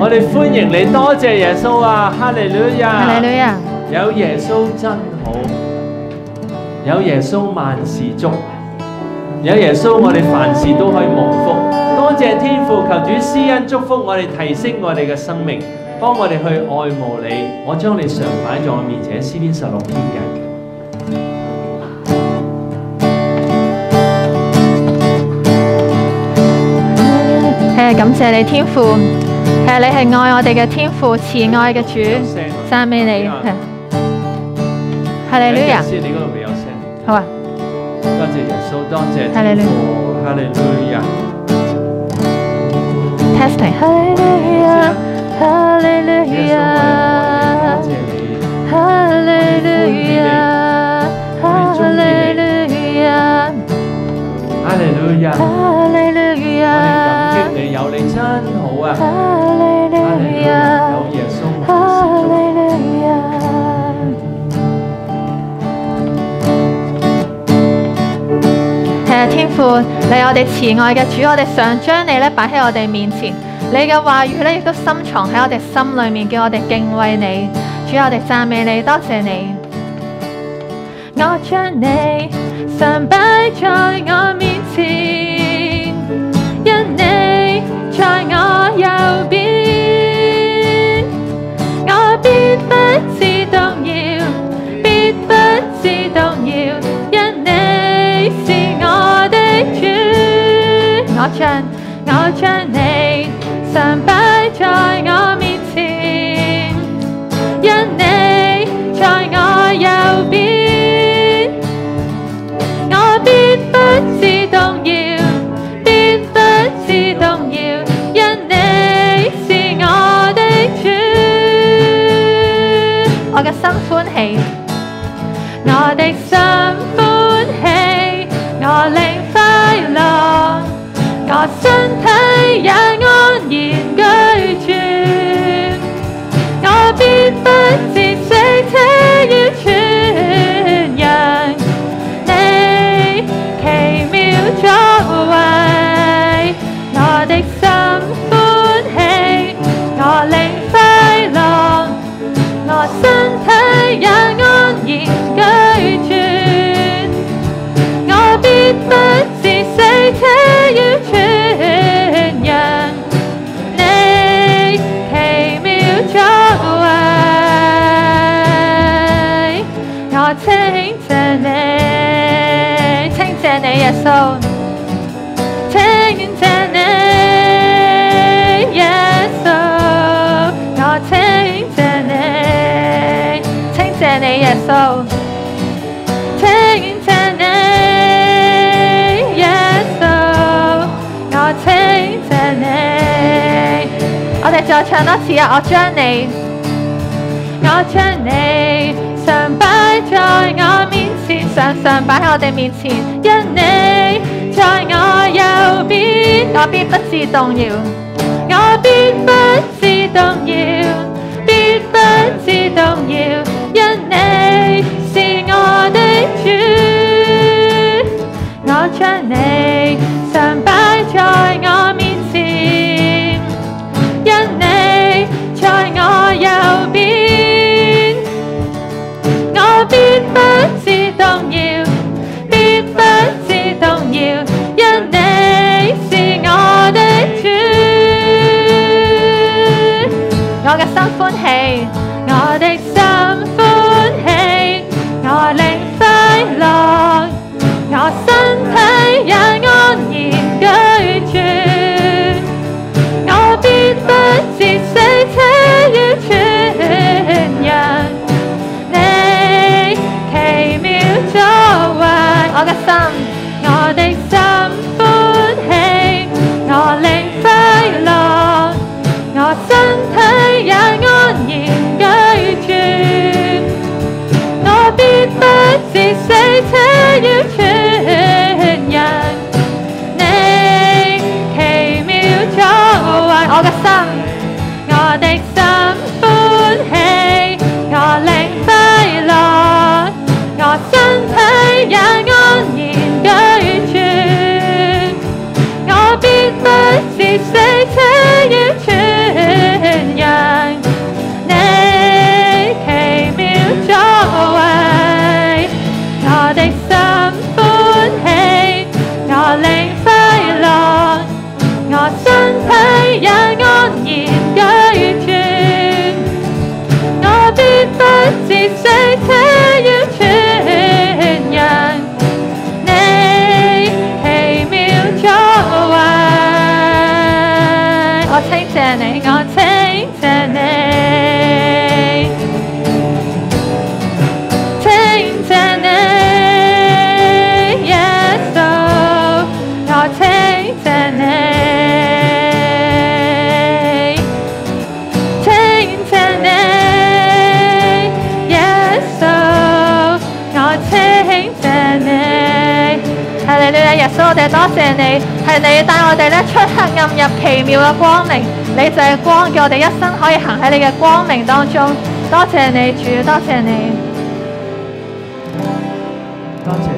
我哋歡迎你，多謝耶穌啊！哈利路亞， 哈利路亞， 有耶穌真好，有耶穌萬事足，有耶穌我哋凡事都可以蒙福。多謝天父，求主施恩祝福我哋，提升我哋嘅生命，幫我哋去愛慕你。我將你常擺在我面前，詩篇16篇嘅。 感謝你天父，你係愛我哋嘅天父，慈愛嘅主，讚美你。哈利路亞。 你嗰度未有聲。 好啊。 多謝耶穌，多謝天父，哈利路亞。 Testing， 哈利路亞，哈利路亞，哈利路亞，哈利路亞， 哈利路亞， 哈利路亞。 我哋感激你，有你真好啊！ 哈利路亞， 有耶穌， 哈利路亞。天父，你係我哋慈愛嘅主，我哋想將你咧擺喺我哋面前，你嘅話語咧亦都深藏喺我哋心裏面，叫我哋敬畏你。主，我哋讚美你，多謝你。我將你常擺在我面前，因你在我右邊，我必不致動搖，必不致動搖，因你是我的主。我將你常擺在我面前，因你在我右邊，我必不致動搖，必不致動搖，因你是我的主。我嘅心歡喜，我的心歡喜，我靈快樂，我身體也安然居住，我必不致死，且要傳揚你奇妙作為。我的心歡喜，我靈快樂，我身體也安然居住，我必不致死，且要傳揚你奇妙作為。我稱謝你，稱謝你耶穌，稱謝你耶穌，我稱謝你，稱謝你耶穌，稱謝你耶穌，我稱謝你。我哋再唱多次啊！我將你常擺在我面前，常擺喺我哋面前，因你在我右邊，我必不致動搖，我必不致動搖，必不致動搖，因你是我的主。我將你常擺在我面前，因你在我右邊，我必不致動搖，必不致動搖，因你是我的主。我嘅心歡喜，我的心歡喜，我靈快樂，我身體也安然居住，我必不致死，且要傳揚你奇妙作為。我嘅心，我的心歡喜，我靈快樂，我身體也安然居住，我必不致死，且要傳揚你奇妙作為。我嘅心，我的心歡喜，我靈快樂，我身體也安然居住，我必不致死，且要傳稱謝你，我稱謝你，稱謝你，耶穌，我稱謝你，稱謝你，耶穌，我稱謝你。係你呢，耶穌，我哋多謝你，係你帶我哋咧出黑暗入奇妙嘅光明，你就係光，叫我哋一生可以行喺你嘅光明當中。多謝你，主，多謝你， 多謝